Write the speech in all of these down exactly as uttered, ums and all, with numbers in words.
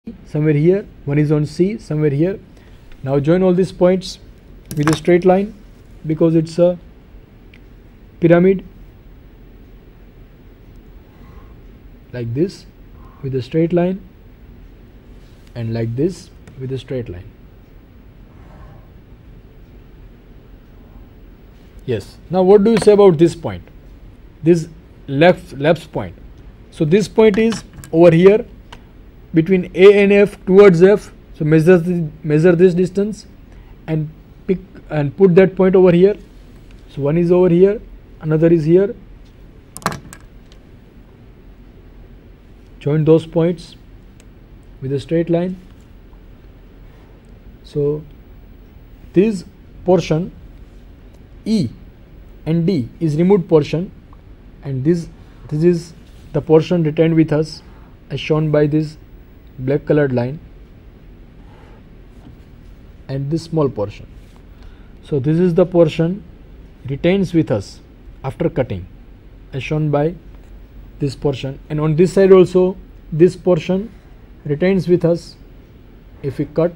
somewhere here, one is on C, somewhere here. Now join all these points with a straight line because it's a pyramid, like this with a straight line, and like this with a straight line. Yes. Now what do you say about this point, this left left point? So this point is over here between A and F towards F. So measure the, measure this distance and pick and put that point over here. So one is over here, another is here. Join those points with a straight line. So this portion E and D is removed portion, and this this is the portion retained with us as shown by this black colored line, and this small portion. So this is the portion retains with us after cutting as shown by this portion, and on this side also this portion retains with us if we cut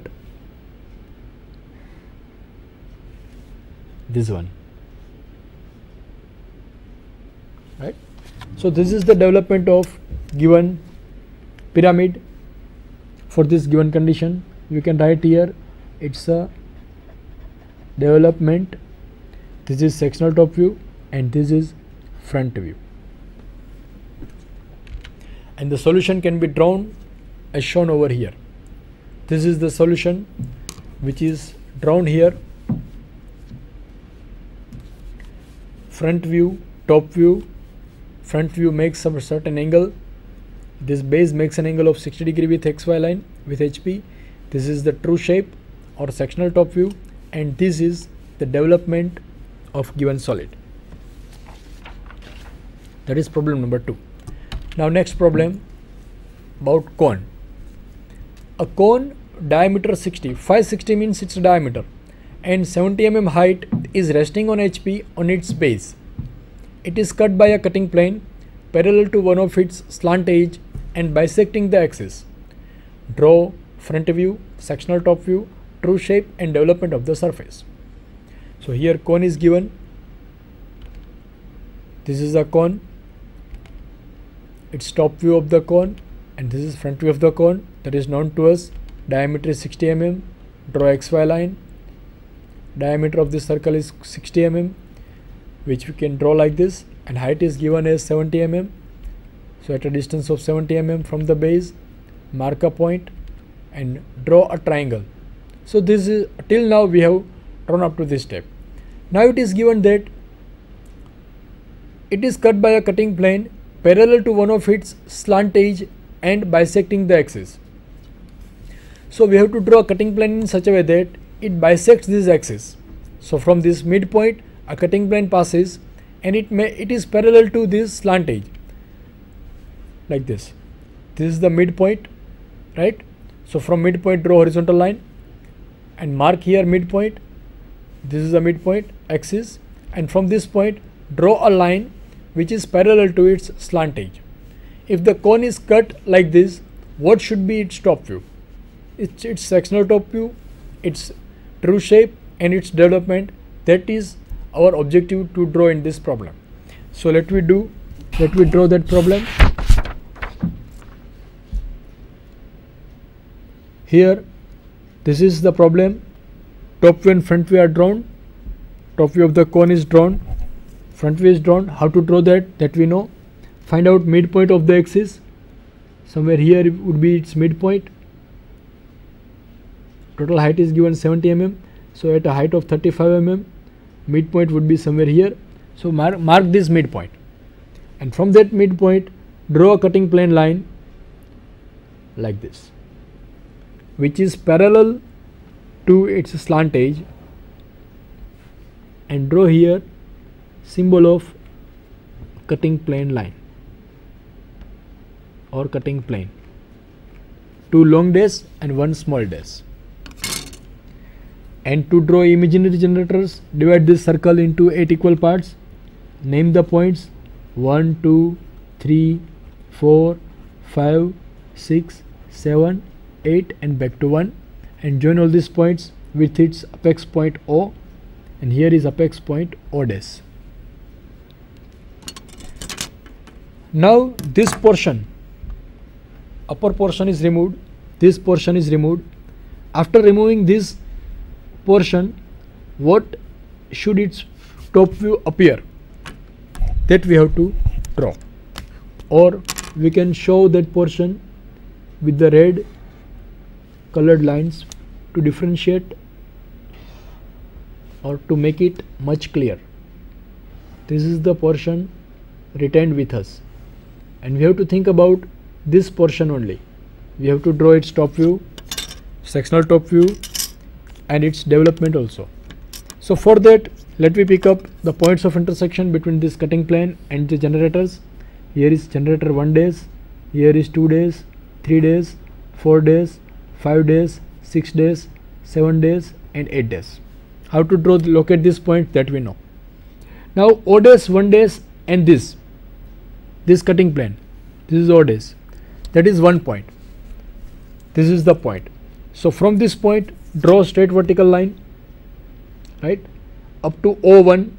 this one, right? So this is the development of given pyramid for this given condition. You can write here it's a development. This is sectional top view and this is front view, and the solution can be drawn as shown over here. This is the solution which is drawn here. Front view, top view. Front view makes some certain angle. This base makes an angle of sixty degree with X Y line with H P. This is the true shape or sectional top view, and this is the development of given solid. That is problem number two. Now next problem about cone. A cone diameter sixty, five sixty means its diameter, and seventy millimeter height is resting on H P on its base. It is cut by a cutting plane parallel to one of its slant edge and bisecting the axis. Draw front view, sectional top view, true shape and development of the surface. So here cone is given. This is a cone, its top view of the cone, and this is front view of the cone that is known to us. Diameter is sixty millimeters. Draw X Y line. Diameter of this circle is sixty millimeters, which we can draw like this, and height is given as seventy millimeters. So at a distance of seventy millimeters from the base, mark a point and draw a triangle. So this is till now we have drawn up to this step. Now it is given that it is cut by a cutting plane parallel to one of its slant edge and bisecting the axis. So we have to draw a cutting plane in such a way that it bisects this axis. So from this midpoint a cutting plane passes, and it may it is parallel to this slant edge like this. This is the midpoint, right? So from midpoint draw horizontal line and mark here midpoint. This is the midpoint axis, and from this point draw a line which is parallel to its slant edge. If the cone is cut like this, what should be its top view? It's its sectional top view, its true shape and its development. That is our objective to draw in this problem. So let we do let we draw that problem. Here this is the problem. Top view and front view are drawn. Top view of the cone is drawn, front view is drawn. How to draw that? That we know. Find out midpoint of the axis. Somewhere here it would be its midpoint. Total height is given seventy millimeters. So at a height of thirty-five millimeters, midpoint would be somewhere here. So mark, mark this midpoint, and from that midpoint draw a cutting plane line like this, which is parallel to its slant edge, and draw here symbol of cutting plane line or cutting plane. Two long dash and one small dash. And to draw imaginary generators, divide this circle into eight equal parts. Name the points one, two, three, four, five, six, seven, eight and back to one, and join all these points with its apex point O, and here is apex point O dash. Now this portion, upper portion is removed, this portion is removed. After removing this portion, what should its top view appear? That we have to draw, or we can show that portion with the red colored lines to differentiate or to make it much clear. This is the portion retained with us, and we have to think about this portion only. We have to draw its top view, sectional top view, and its development also. So for that, let me pick up the points of intersection between this cutting plane and the generators. Here is generator one days, here is two days, three days, four days, five days, six days, seven days, and eight days. How to draw locate this point, that we know. Now O days, one days, and this this cutting plane, this is O days, that is one point, this is the point. So from this point, draw a straight vertical line, right, up to O one.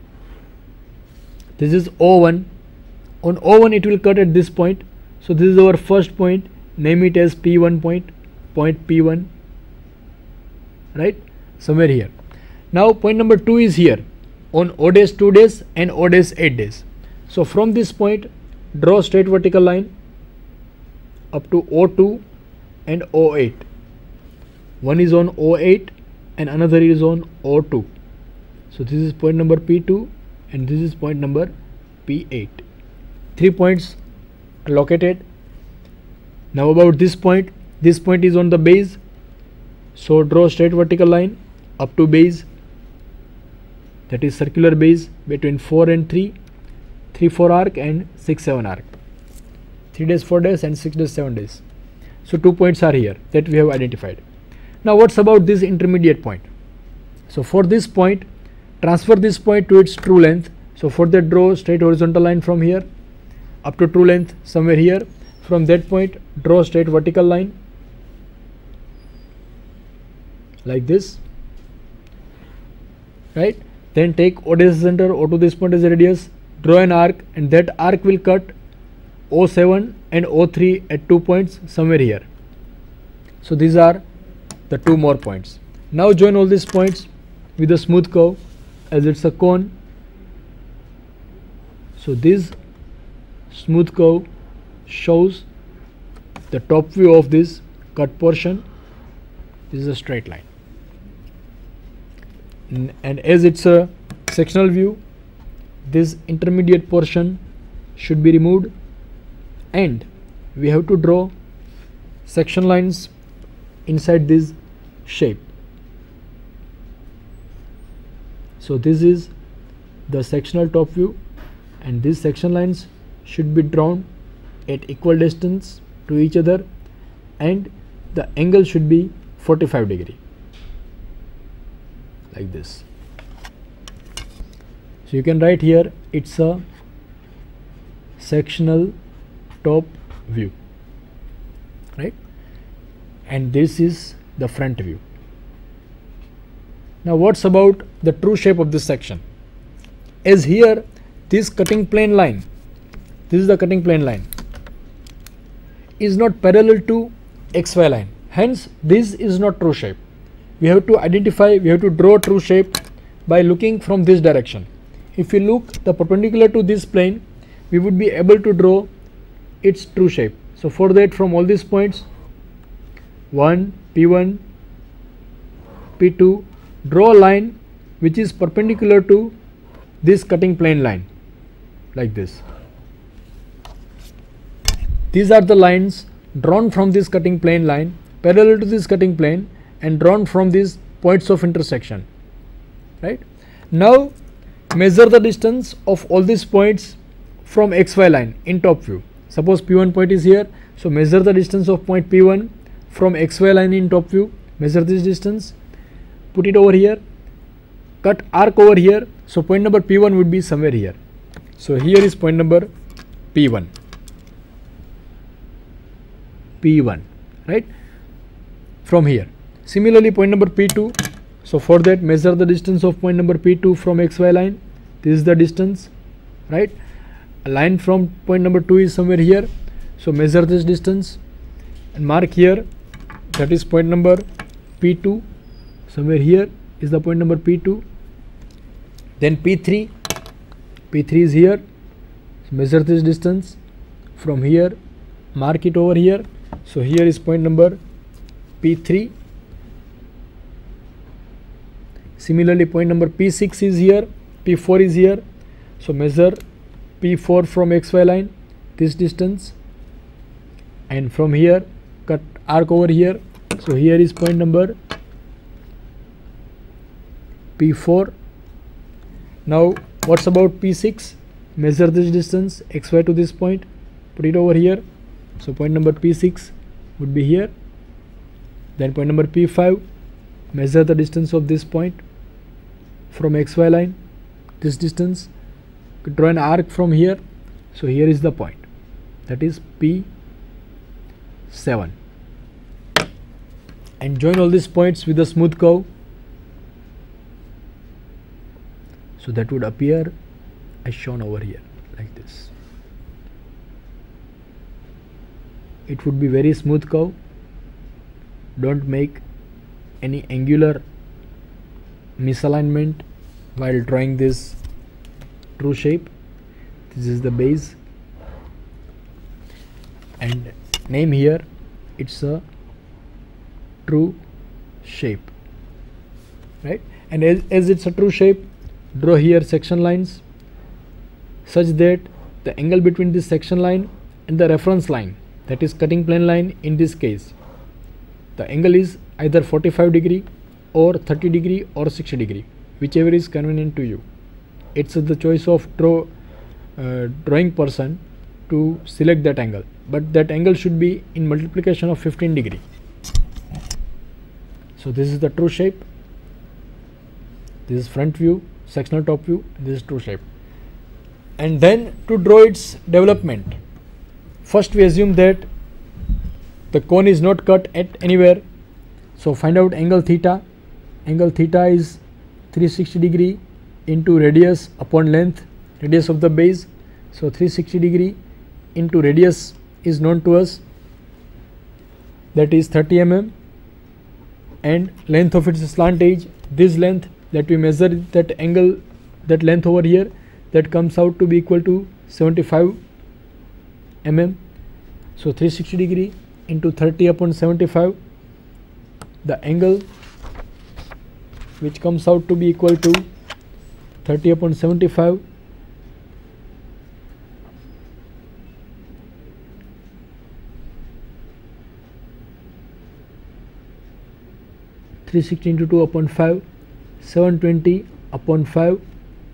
This is O one. On O one it will cut at this point, so this is our first point. Name it as P one point, point P one, right, somewhere here. Now point number two is here on O days two days and O days eight days. So from this point, draw a straight vertical line up to O two and O eight. One is on O eight and another is on O two. So this is point number P two and this is point number P eight. Three points are located. Now about this point, this point is on the base, so draw a straight vertical line up to base, that is circular base between four and three, three four arc and six seven arc, three days four days and six days seven days. So two points are here that we have identified. Now what's about this intermediate point? So for this point, transfer this point to its true length. So for that, draw straight horizontal line from here up to true length somewhere here. From that point, draw a straight vertical line like this, right. Then take O dash center, O to this point as a radius, draw an arc, and that arc will cut O seven and O three at two points somewhere here. So these are the two more points. Now join all these points with a smooth curve as it's a cone. So this smooth curve shows the top view of this cut portion. This is a straight line, N and as it's a sectional view, this intermediate portion should be removed, and we have to draw section lines inside this shape. So this is the sectional top view, and these section lines should be drawn at equal distance to each other, and the angle should be forty-five degree like this. So you can write here it's a sectional top view, right, and this is the front view. Now what's about the true shape of this section? As here, this cutting plane line, this is the cutting plane line, is not parallel to X Y line, hence this is not true shape. We have to identify, we have to draw true shape by looking from this direction. If we look the perpendicular to this plane, we would be able to draw its true shape. So for that, from all these points, one, P one, P two, draw a line which is perpendicular to this cutting plane line like this. These are the lines drawn from this cutting plane line parallel to this cutting plane and drawn from these points of intersection, right. Now measure the distance of all these points from X Y line in top view. Suppose P one point is here, so measure the distance of point P one from X Y line in top view, measure this distance, put it over here, cut arc over here, so point number P one would be somewhere here. So here is point number P one, P one, right. from here. Similarly, point number P two, so for that measure the distance of point number P two from X Y line. This is the distance, right? A line from point number two is somewhere here, so measure this distance and mark here, that is point number P two. Somewhere here is the point number P two. Then P three, P three is here, so measure this distance from here, mark it over here. So here is point number P three. Similarly, point number P six is here, P four is here, so measure P four from X Y line, this distance, and from here cut arc over here. So here is point number P four. Now what's about P six? Measure this distance X Y to this point, put it over here. So point number P six would be here. Then point number P five, measure the distance of this point from X Y line, this distance, draw an arc from here. So here is the point, that is P seven, and join all these points with a smooth curve. So that would appear as shown over here like this. It would be very smooth curve. Don't make any angular misalignment while drawing this true shape. This is the base, and name here it's a true shape, right? And as, as it's a true shape, draw here section lines such that the angle between this section line and the reference line, that is cutting plane line in this case, the angle is either forty-five degree or thirty degree or sixty degree, whichever is convenient to you. It's the choice of draw, uh, drawing person to select that angle, but that angle should be in multiplication of fifteen degree. So this is the true shape, this is front view, sectional top view, this is true shape. And then to draw its development, first we assume that the cone is not cut at anywhere. So find out angle theta. Angle theta is three hundred sixty degree into radius upon length, radius of the base. So three hundred sixty degree into radius is known to us, that is thirty millimeters, and length of its slant edge, this length that we measure, that angle, that length over here, that comes out to be equal to seventy-five millimeters. So three hundred sixty degree into thirty upon seventy-five, the angle which comes out to be equal to thirty upon seventy-five, three hundred sixty into two upon five, seven hundred twenty upon five, one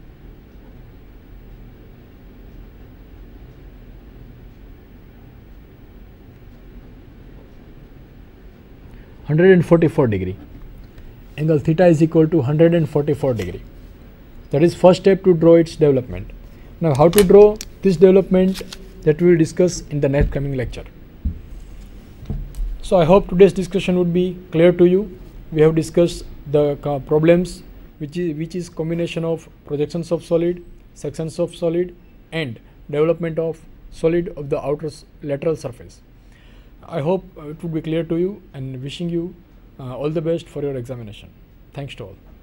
hundred forty-four degree. Angle theta is equal to one hundred forty-four degree. That is first step to draw its development. Now how to draw this development, that we will discuss in the next coming lecture. So I hope today's discussion would be clear to you. We have discussed the uh, problems which is which is combination of projections of solid, sections of solid, and development of solid of the outer lateral surface. I hope uh, it would be clear to you, and wishing you uh, all the best for your examination. Thanks to all.